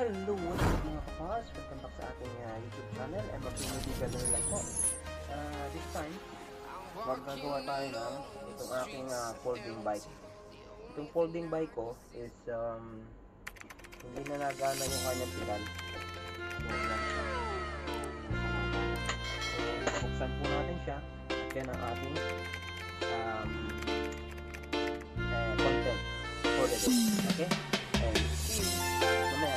Hello, what's up mga kapas? Welcome back sa ating YouTube channel. youtubeviral lang po. This time, magagawa tayo ng itong aking folding bike. Itong folding bike ko is hindi na nagana yung kanyang pedal. So, buksan po natin siya at yan ang ating content for the day. Okay? And see you mamaya.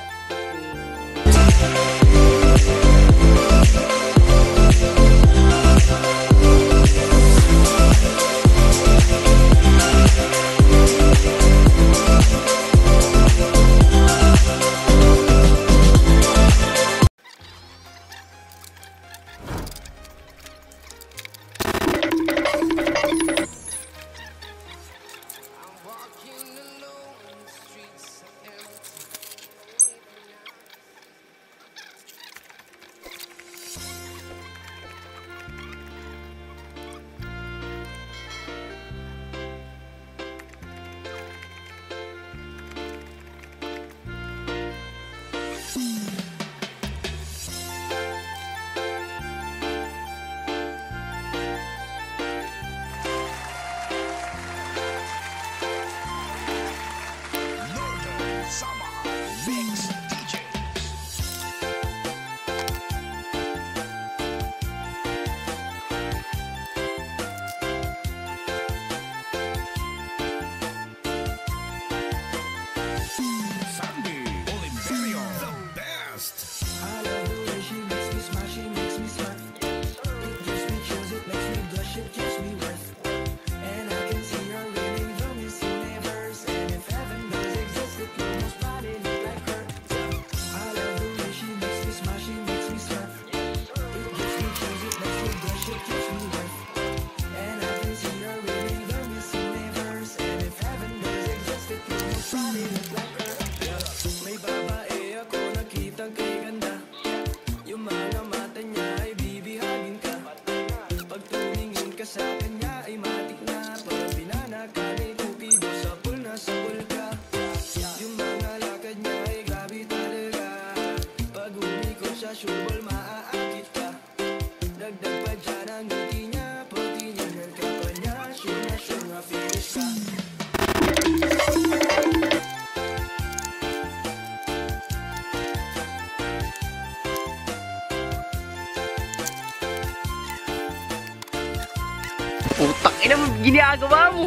Putang ina, ginagawa mo.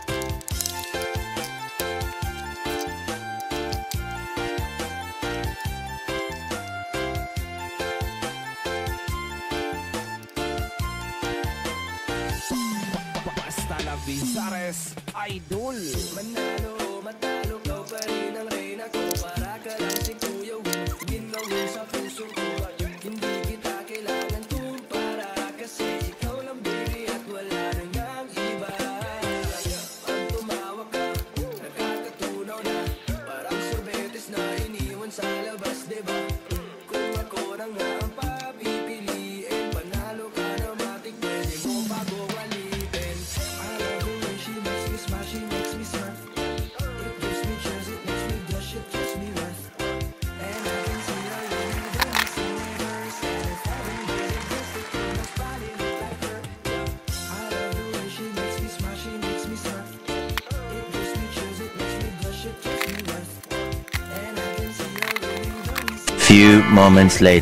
Basta la Vizares Idol. Manalo, matalo, ikaw pa rin ang reyna ko. Para ka lang si Kuya Will, ginawin sa puso ko. Hindi kita kailangan kumpara, kasi ikaw lang baby at wala nang ang iba. Pag tumawag ka, nakakatunaw na, parang sorbetes na iniwan sa labas, diba? Kung ako na nga ang papipiliin, panalo ka na matik, pwede mo pa gawalipin. I love the way she makes me smile, she makes me smart. It gives me chills, it makes me blush, it gives me worth. And I can see her when you do me some reverse. And if heaven did exist, it could have spot it like her. I love the way she makes me smile, she makes me smart. It gives me chills, it makes me blush, it gives me worth. And I can see her when you do me some Few moments later.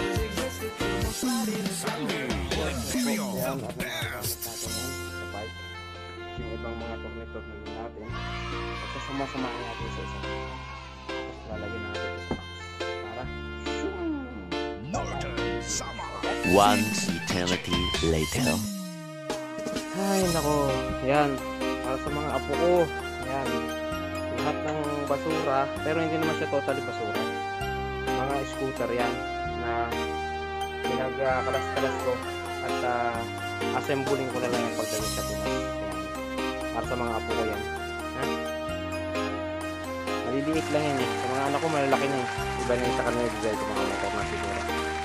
Yung ibang mga tornilyo natin at sasama-samahin natin sa isa, tapos lalagyan natin sa box para One eternity later. ay nako, yan para sa mga apo ko, yan lahat ng basura, pero hindi naman siya totally basura, mga scooter yan na pinagkalas-kalas ko at assembling ko na lang yung pagdating sa Pinas. Para sa mga apo ko yan. Ha? Maliliit lang yan eh. Sa mga anak ko malalaki na eh. Iba na yung sa kanila dahil sa mga motor na siguro.